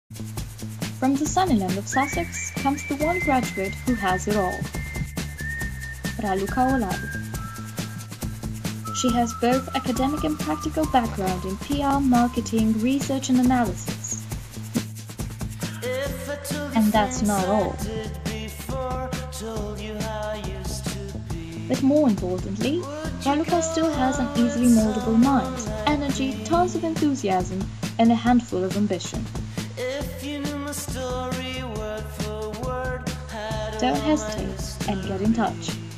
From the sunny land of Sussex comes the one graduate who has it all, Raluca Olaru. She has both academic and practical background in PR, marketing, research and analysis. And that's not all. But more importantly, Raluca still has an easily moldable mind, energy, tons of enthusiasm, and a handful of ambition. Don't hesitate and get in touch.